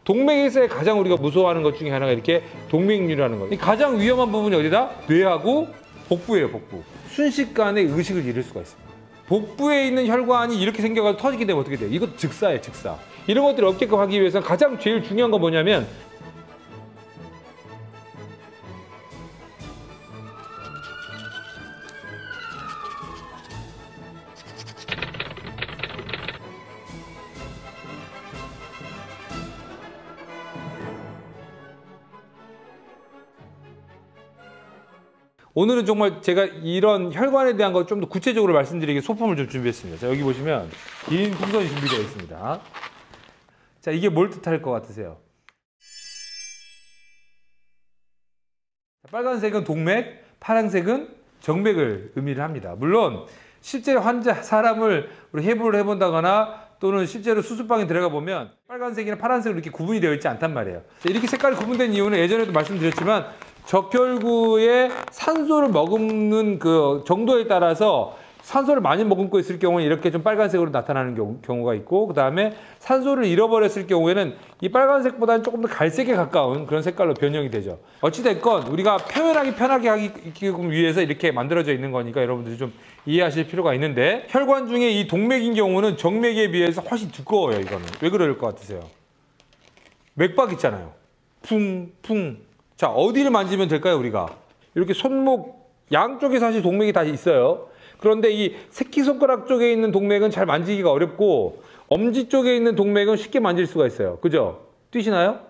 동맥에서의 가장 우리가 무서워하는 것 중에 하나가 이렇게 동맥류라는 거예요. 가장 위험한 부분이 어디다? 뇌하고 복부예요, 복부. 순식간에 의식을 잃을 수가 있습니다. 복부에 있는 혈관이 이렇게 생겨가지고 터지게 되면 어떻게 돼요? 이것도 즉사예요, 즉사. 이런 것들을 없게끔 하기 위해서는 가장 제일 중요한 건 뭐냐면 오늘은 정말 제가 이런 혈관에 대한 걸 좀 더 구체적으로 말씀드리기 소품을 좀 준비했습니다. 자, 여기 보시면 긴 풍선이 준비되어 있습니다. 자, 이게 뭘 뜻할 것 같으세요? 빨간색은 동맥, 파란색은 정맥을 의미를 합니다. 물론 실제 환자, 사람을 해부를 해본다거나 또는 실제로 수술방에 들어가 보면 빨간색이나 파란색으로 이렇게 구분이 되어 있지 않단 말이에요. 이렇게 색깔이 구분된 이유는 예전에도 말씀드렸지만 적혈구에 산소를 머금는 그 정도에 따라서 산소를 많이 머금고 있을 경우는 이렇게 좀 빨간색으로 나타나는 경우가 있고, 그 다음에 산소를 잃어버렸을 경우에는 이 빨간색보다는 조금 더 갈색에 가까운 그런 색깔로 변형이 되죠. 어찌됐건 우리가 표현하기 편하게 하기 위해서 이렇게 만들어져 있는 거니까 여러분들이 좀 이해하실 필요가 있는데, 혈관 중에 이 동맥인 경우는 정맥에 비해서 훨씬 두꺼워요. 이거는 왜 그럴 것 같으세요? 맥박 있잖아요. 쿵쿵. 자, 어디를 만지면 될까요, 우리가? 이렇게 손목 양쪽에 사실 동맥이 다 있어요. 그런데 이 새끼손가락 쪽에 있는 동맥은 잘 만지기가 어렵고 엄지 쪽에 있는 동맥은 쉽게 만질 수가 있어요. 그죠? 뛰시나요?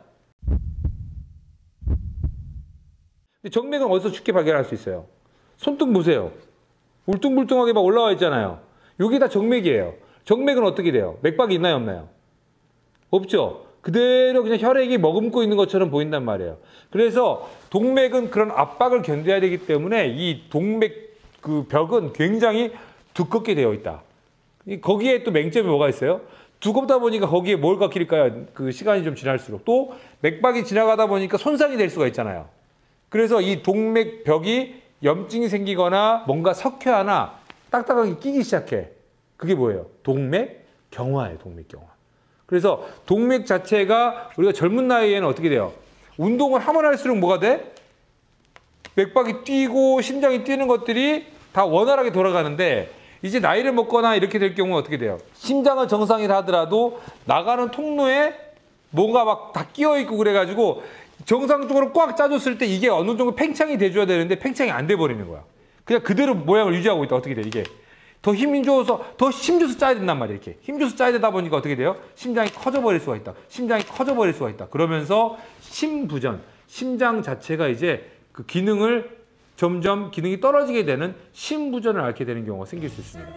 근데 정맥은 어디서 쉽게 발견할 수 있어요? 손등 보세요. 울퉁불퉁하게 막 올라와 있잖아요. 여기 다 정맥이에요. 정맥은 어떻게 돼요? 맥박이 있나요, 없나요? 없죠? 그대로 그냥 혈액이 머금고 있는 것처럼 보인단 말이에요. 그래서 동맥은 그런 압박을 견뎌야 되기 때문에 이 동맥 그 벽은 굉장히 두껍게 되어 있다. 거기에 또 맹점이 뭐가 있어요? 두껍다 보니까 거기에 뭐가 끼릴까요? 그 시간이 좀 지날수록 또 맥박이 지나가다 보니까 손상이 될 수가 있잖아요. 그래서 이 동맥 벽이 염증이 생기거나 뭔가 석회화나 딱딱하게 끼기 시작해. 그게 뭐예요? 동맥 경화예요, 동맥 경화. 그래서 동맥 자체가 우리가 젊은 나이에는 어떻게 돼요? 운동을 하면 할수록 뭐가 돼? 맥박이 뛰고 심장이 뛰는 것들이 다 원활하게 돌아가는데, 이제 나이를 먹거나 이렇게 될 경우는 어떻게 돼요? 심장은 정상이라 하더라도 나가는 통로에 뭔가 막 다 끼어 있고 그래가지고 정상적으로 꽉 짜줬을 때 이게 어느 정도 팽창이 돼줘야 되는데 팽창이 안 돼버리는 거야. 그냥 그대로 모양을 유지하고 있다. 어떻게 돼? 이게 더 힘줘서 짜야 된단 말이에요. 이렇게 힘줘서 짜야 되다 보니까 어떻게 돼요? 심장이 커져버릴 수가 있다. 심장이 커져버릴 수가 있다. 그러면서 심부전, 심장 자체가 이제 그 기능을 점점 기능이 떨어지게 되는 심부전을 앓게 되는 경우가 생길 수 있습니다.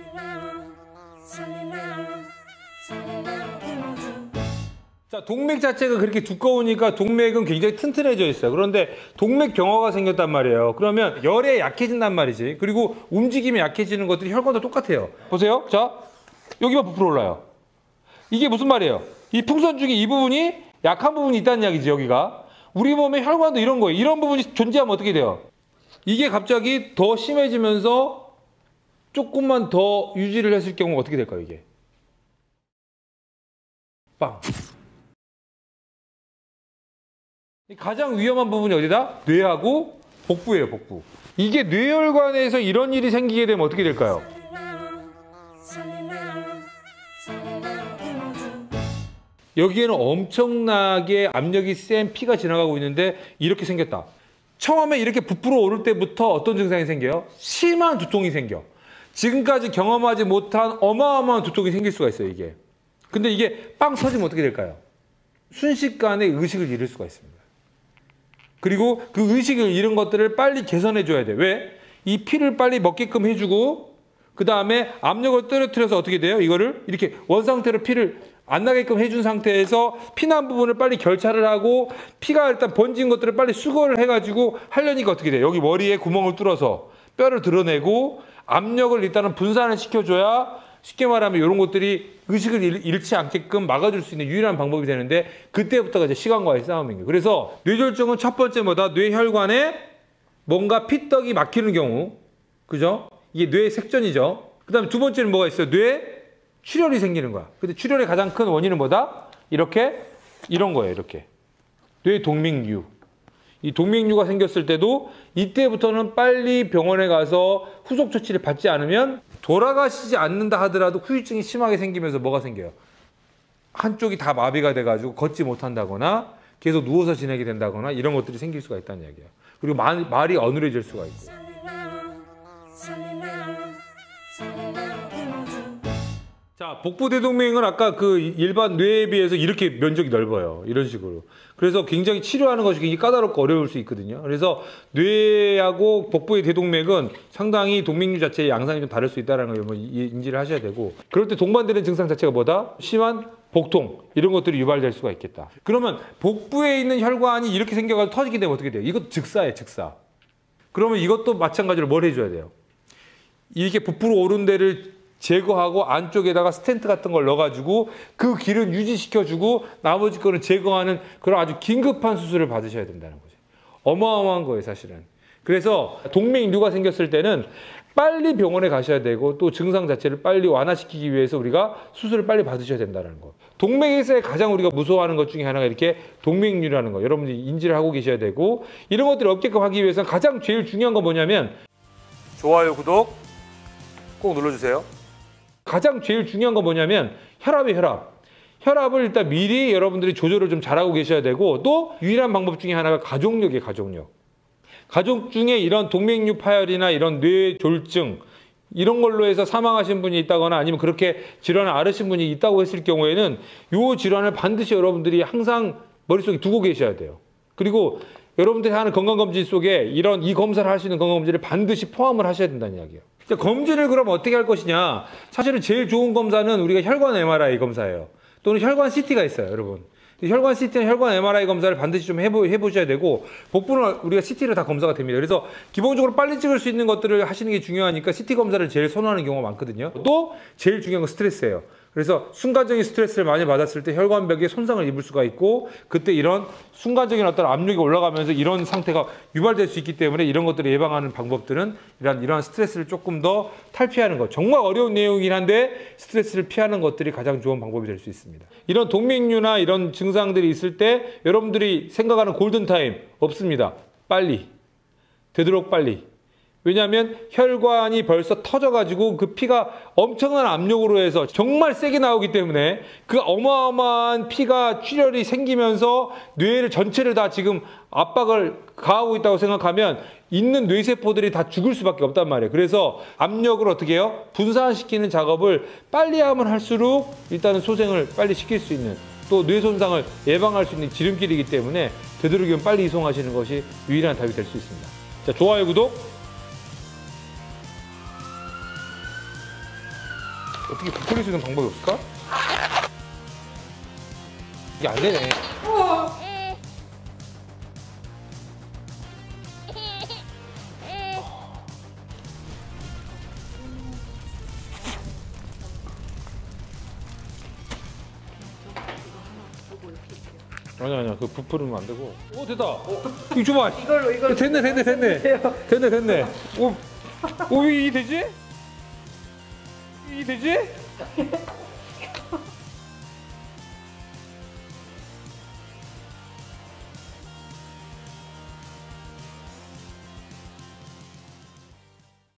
자, 동맥 자체가 그렇게 두꺼우니까 동맥은 굉장히 튼튼해져 있어요. 그런데 동맥 경화가 생겼단 말이에요. 그러면 열에 약해진단 말이지. 그리고 움직임이 약해지는 것들이 혈관도 똑같아요. 보세요. 자, 여기만 부풀어 올라요. 이게 무슨 말이에요? 이 풍선 중에 이 부분이 약한 부분이 있다는 이야기지, 여기가. 우리 몸의 혈관도 이런 거예요. 이런 부분이 존재하면 어떻게 돼요? 이게 갑자기 더 심해지면서 조금만 더 유지를 했을 경우 어떻게 될까요, 이게? 빵. 가장 위험한 부분이 어디다? 뇌하고 복부예요, 복부. 이게 뇌혈관에서 이런 일이 생기게 되면 어떻게 될까요? 여기에는 엄청나게 압력이 센 피가 지나가고 있는데 이렇게 생겼다. 처음에 이렇게 부풀어 오를 때부터 어떤 증상이 생겨요? 심한 두통이 생겨. 지금까지 경험하지 못한 어마어마한 두통이 생길 수가 있어요, 이게. 근데 이게 빵 터지면 어떻게 될까요? 순식간에 의식을 잃을 수가 있습니다. 그리고 그 의식을 잃은 것들을 빨리 개선해줘야 돼. 왜? 이 피를 빨리 먹게끔 해주고, 그 다음에 압력을 떨어뜨려서 어떻게 돼요? 이거를 이렇게 원상태로 피를 안 나게끔 해준 상태에서 피난 부분을 빨리 결차를 하고, 피가 일단 번진 것들을 빨리 수거를 해가지고 하려니까 어떻게 돼요? 여기 머리에 구멍을 뚫어서 뼈를 드러내고 압력을 일단은 분산을 시켜줘야, 쉽게 말하면 이런 것들이 의식을 잃지 않게끔 막아줄 수 있는 유일한 방법이 되는데, 그때부터가 이제 시간과의 싸움인 거예요. 그래서 뇌졸중은 첫 번째 뭐다? 뇌혈관에 뭔가 피떡이 막히는 경우, 그죠? 이게 뇌색전이죠. 그 다음에 두 번째는 뭐가 있어요? 뇌출혈이 생기는 거야. 근데 출혈의 가장 큰 원인은 뭐다? 이렇게 이런 거예요. 이렇게 뇌 동맥류. 이 동맥류가 생겼을 때도 이때부터는 빨리 병원에 가서 후속 조치를 받지 않으면 돌아가시지 않는다 하더라도 후유증이 심하게 생기면서 뭐가 생겨요? 한쪽이 다 마비가 돼가지고 걷지 못한다거나 계속 누워서 지내게 된다거나 이런 것들이 생길 수가 있다는 이야기예요. 그리고 말이 어눌해질 수가 있고. 자, 복부대동맥은 아까 그 일반 뇌에 비해서 이렇게 면적이 넓어요. 이런 식으로. 그래서 굉장히 치료하는 것이 굉장히 까다롭고 어려울 수 있거든요. 그래서 뇌하고 복부의 대동맥은 상당히 동맥류 자체의 양상이 좀 다를 수 있다는 걸 인지를 하셔야 되고, 그럴 때 동반되는 증상 자체가 뭐다? 심한 복통, 이런 것들이 유발될 수가 있겠다. 그러면 복부에 있는 혈관이 이렇게 생겨가지고 터지게 되면 어떻게 돼요? 이것도 즉사예요, 즉사. 그러면 이것도 마찬가지로 뭘 해줘야 돼요? 이렇게 부풀어 오른 데를 제거하고 안쪽에다가 스텐트 같은 걸 넣어가지고 그 길은 유지시켜주고 나머지 거는 제거하는 그런 아주 긴급한 수술을 받으셔야 된다는 거죠. 어마어마한 거예요, 사실은. 그래서 동맥류가 생겼을 때는 빨리 병원에 가셔야 되고 또 증상 자체를 빨리 완화시키기 위해서 우리가 수술을 빨리 받으셔야 된다는 거. 동맥에서의 가장 우리가 무서워하는 것 중에 하나가 이렇게 동맥류라는 거. 여러분들이 인지를 하고 계셔야 되고, 이런 것들을 없게끔 하기 위해서는 가장 제일 중요한 건 뭐냐면 좋아요, 구독 꼭 눌러주세요. 가장 제일 중요한 건 뭐냐면 혈압이에요, 혈압. 혈압을 일단 미리 여러분들이 조절을 좀 잘하고 계셔야 되고, 또 유일한 방법 중에 하나가 가족력이에요, 가족력. 가족 중에 이런 동맥류 파열이나 이런 뇌졸중 이런 걸로 해서 사망하신 분이 있다거나 아니면 그렇게 질환을 앓으신 분이 있다고 했을 경우에는 이 질환을 반드시 여러분들이 항상 머릿속에 두고 계셔야 돼요. 그리고 여러분들이 하는 건강검진 속에 이 검사를 할 수 있는 건강검진을 반드시 포함을 하셔야 된다는 이야기예요. 검진을 그럼 어떻게 할 것이냐? 사실은 제일 좋은 검사는 우리가 혈관 MRI 검사예요. 또는 혈관 CT가 있어요, 여러분. 혈관 CT는 혈관 MRI 검사를 반드시 좀 해보셔야 되고, 복부는 우리가 CT로 다 검사가 됩니다. 그래서 기본적으로 빨리 찍을 수 있는 것들을 하시는 게 중요하니까 CT 검사를 제일 선호하는 경우가 많거든요. 또 제일 중요한 건 스트레스예요. 그래서 순간적인 스트레스를 많이 받았을 때 혈관벽에 손상을 입을 수가 있고, 그때 이런 순간적인 어떤 압력이 올라가면서 이런 상태가 유발될 수 있기 때문에 이런 것들을 예방하는 방법들은 이러한 스트레스를 조금 더 탈피하는 것. 정말 어려운 내용이긴 한데 스트레스를 피하는 것들이 가장 좋은 방법이 될 수 있습니다. 이런 동맥류나 이런 증상들이 있을 때 여러분들이 생각하는 골든타임 없습니다. 빨리. 되도록 빨리. 왜냐하면 혈관이 벌써 터져가지고 그 피가 엄청난 압력으로 해서 정말 세게 나오기 때문에 그 어마어마한 피가 출혈이 생기면서 뇌를 전체를 다 지금 압박을 가하고 있다고 생각하면 있는 뇌세포들이 다 죽을 수밖에 없단 말이에요. 그래서 압력을 어떻게 해요? 분산시키는 작업을 빨리 하면 할수록 일단은 소생을 빨리 시킬 수 있는, 또 뇌 손상을 예방할 수 있는 지름길이기 때문에 되도록이면 빨리 이송하시는 것이 유일한 답이 될 수 있습니다. 자, 좋아요, 구독. 어떻게 부풀릴 수 있는 방법이 없을까? 이게 안 되네. 아니야, 그 부풀으면 안 되고. 오, 됐다. 이거 줘봐. 이걸로. 됐네. 오, 이게 되지? 이게 되지?